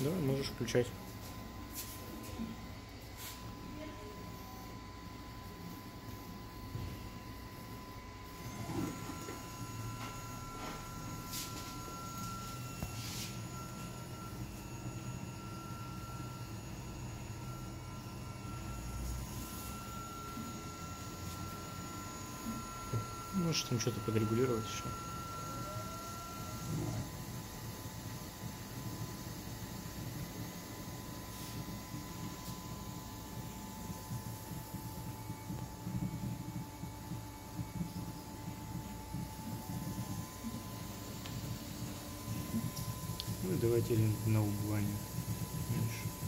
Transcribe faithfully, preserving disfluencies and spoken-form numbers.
Да, можешь включать. Можешь там что-то подрегулировать еще. Ну и давайте на убывание меньше.